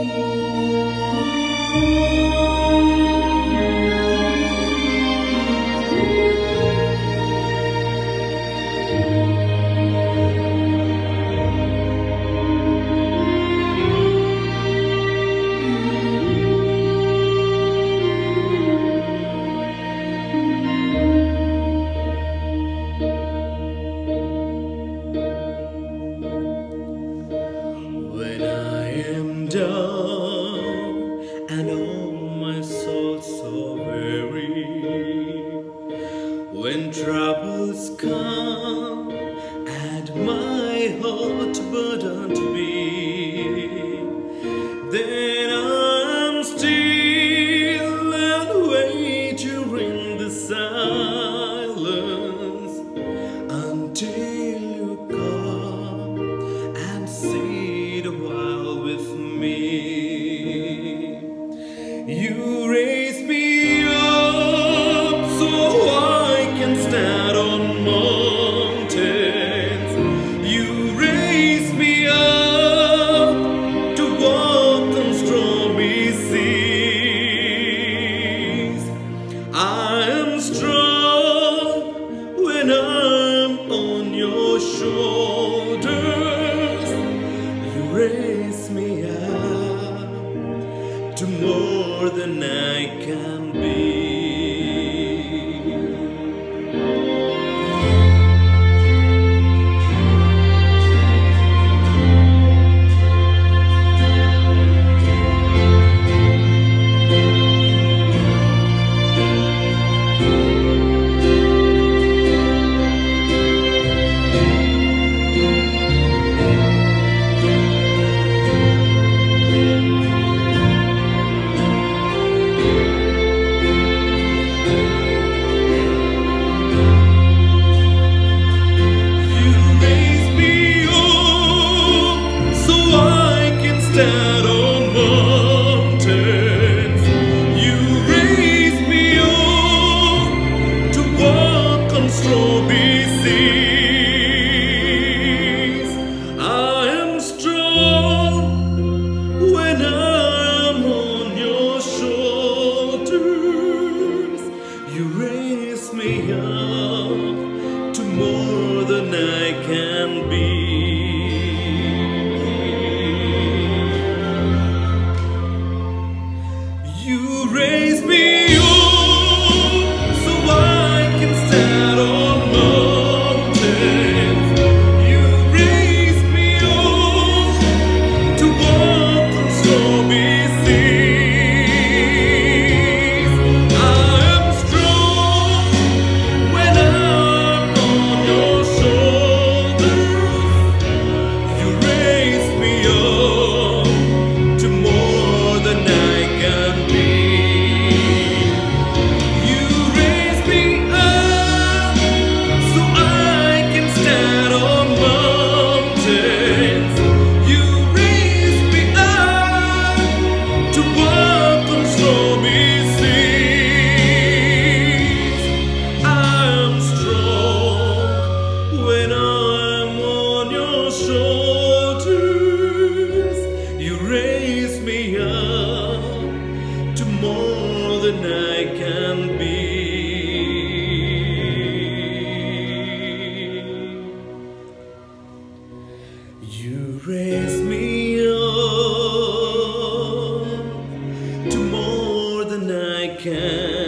When I am down and oh my soul so weary, when troubles come and my heart burdened be, then I'm still and wait during the silence until you come and sit a while with me. You raise me up so I can stand on mountains. You raise me up to walk on stormy seas. I am strong when I'm on your shoulders. You raise me up to more than I can be. Stand on mountains. You raise me up to walk on stormy seas. I am strong when I'm on your shoulders. You raise me up to more than I can be. You raise me up so I can stand on mountains. You raise me up to walk on stormy seas. I am strong when I'm on your shoulders. You raise me up to more than I can be. You raise me up to more than I can be. You raise me up to more than I can